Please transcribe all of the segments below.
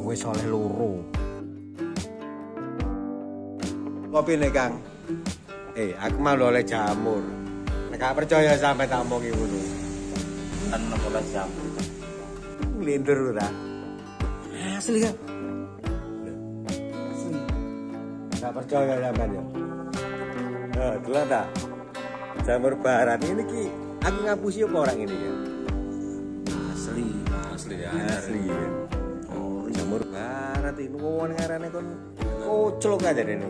wis oleh loro. Kopi nih Kang. Aku mau oleh jamur. Nek gak percaya sampe tak omongi ngono. Kan 16 jam. Nglindur ora? Asli kan? Asli. Gak percaya sampean ya. Delok tak? Jamur barat ini ki aku ngapusi apa orang ini ya? Asli ya. Asli ya. Jamur barat ini wong ngarane kon koclok aja dene.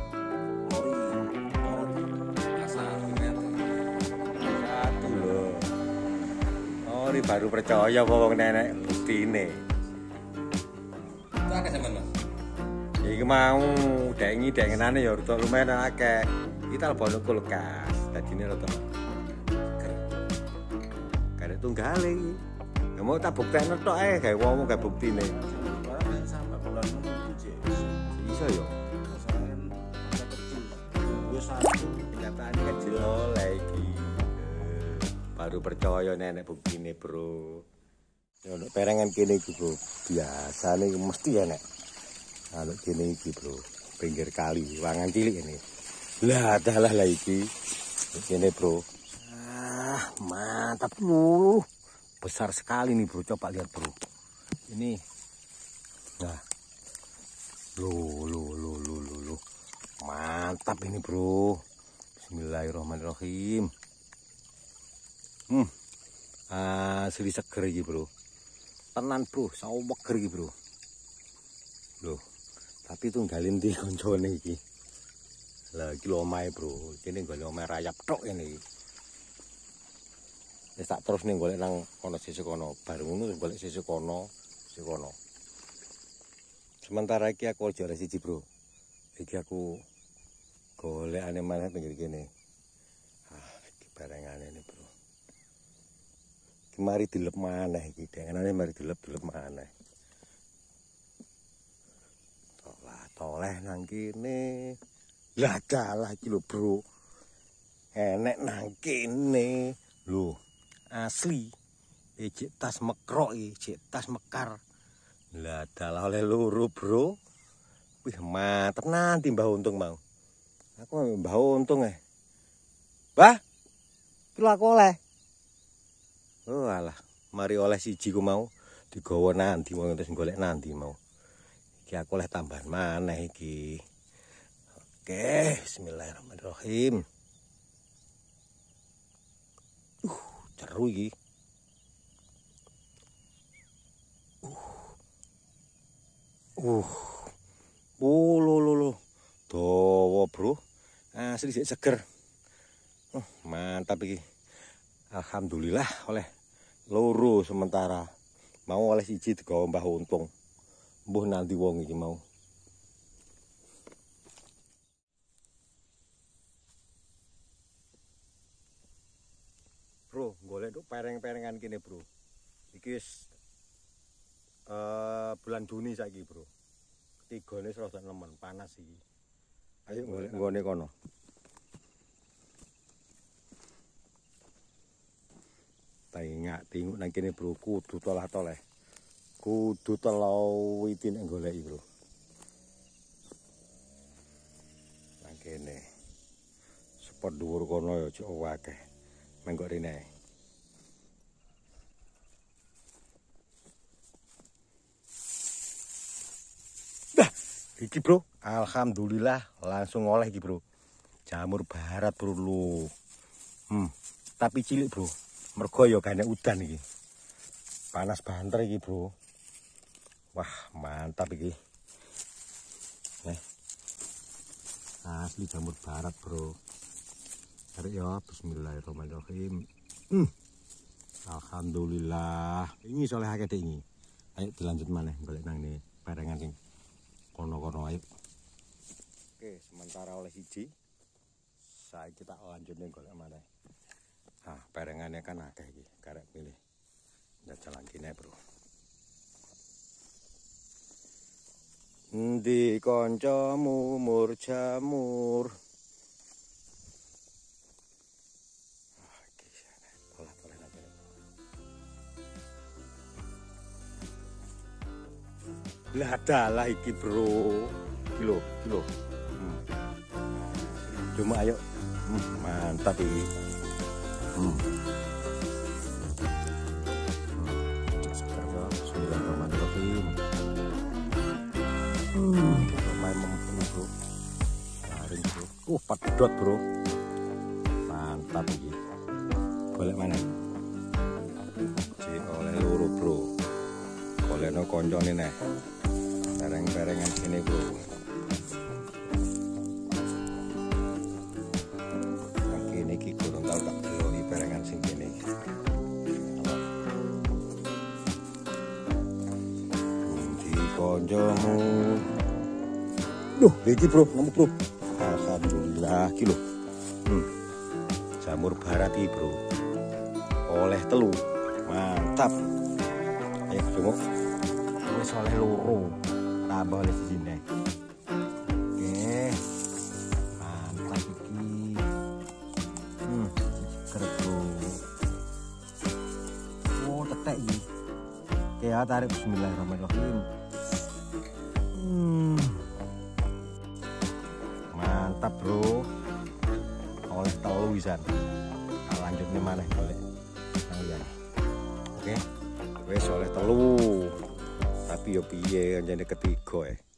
Satu lho. Oh, ini baru percaya apa wong nenek buktine. Itu akeh sampean, Mas. Iki mau dengenane ya rada lumayan akeh. Kita lebono kulkas. Dadine rada seger. Karek tunggale iki. Ya mau tak buktekno tok ae gawe wong gawe buktine. Barang sampai bulan Iso ya. Kenyataannya kecil oleh iki. Baru percaya nenek buktine, Bro. Ya nek perengan kene iki, Bro. Biasane mesti enek. Anu kene iki, Bro. Pinggir kali, wangan cilik ini. Lah adalah lah iki. Kene, Bro. Mantap lu. Besar sekali nih, Bro. Coba lihat, Bro. Ini. Nah. Loh. Mantap ini, Bro. Bismillahirrahmanirrahim. Asli seger iki, Bro. Tenan, Bro. Saweger iki, Bro. Loh. Tapi tunggalin di koncone iki. Lah iki lho omahe, Bro. Kene golek omahe rayap tok kene iki. Wis tak terus ning golek nang kono sisih kono. Bar ngono golek sisih kono. Sementara iki aku juara siji, Bro. Iki aku golekane maneh pinggir kene. Iki barengane ini, Bro. Iki mari dilep maneh iki, dengenane mari dilep maneh. Toleh nang kene. Lah dalah iki lho, Bro. Enek nang kene. Lho, asli. Cek tas mekrok iki, cek tas mekar. Lah dalah oleh loro, Bro. Wih, mantep nanti Mbah Untung mau. Aku Mbah Untung Mbah, iki aku oleh. Oh alah, mari oleh siji ku mau digawa nanti wong terus golek nanti mau. Iki aku oleh tambahan maneh iki. Oke, bismillahirrahmanirrahim. Ceru iki. Lo. Dawa, Bro. Asli sik seger. Mantap iki. Alhamdulillah oleh loro sementara. Mau oleh siji digawa Mbah Untung. Mbuh nanti wong iki mau. Bro, golek nduk pereng-perengan kene, Bro. Iki wis bulan Juni saiki, Bro. Ketigane rada nemen, panas iki. Ayo golek nggone kono. Tengok nang kene, Bro, kudu tolah-toleh. Kudu telawiti nek goleki, Bro. Nang kene. Spot dhuwur kono ya aja akeh. Mengko rene. Iki, Bro, alhamdulillah langsung oleh iki, Bro. Jamur barat, Bro, lu. Tapi cilik, Bro. Mergo ya gane udan iki. Panas banter iki, Bro. Wah, mantap iki. Asli jamur barat, Bro. Arek ya, bismillahirrahmanirrahim. Alhamdulillah. Ini soleh akeh dek iki. Ayo dilanjut maneh golek nang ne perengan sing kono-kono ayo. Oke, sementara oleh siji. Saiki tak lanjut ning golek maneh. Perengannya kan akeh iki, karek pilih. Jalan kene, Bro. Endi kancamu mur jamur. Lah dalah iki, Bro. Kilo. Cuma ayo. Mantap iki. Bismillahirrahmanirrahim. Main mempun, Bro. Laring, Bro. Pedot, Bro. Mantap iki. Golek mana? Cek oleh loro, Bro. Golekno koncone neh. Pereng-perengan sini, Bro. Yang kene iki kurang tau tak deloki perengan sing kene iki. Di koncomu. Duh, iki, Bro, nemu, Bro. Alhamdulillah iki lho. Jamur barat iki, Bro. Oleh telu. Mantap. Ayo, Bro. Wis oleh loro. Tambah oleh sisine. Oke. Mantap iki. Seger, Bro. Oh, tetek iki. Oke, ya tarik bismillahirrahmanirrahim. Mantap, Bro. Oleh telu wisan. Lanjutnya maneh golek. Oke. Wis oleh telu. Tapi yo piye anjane ketiga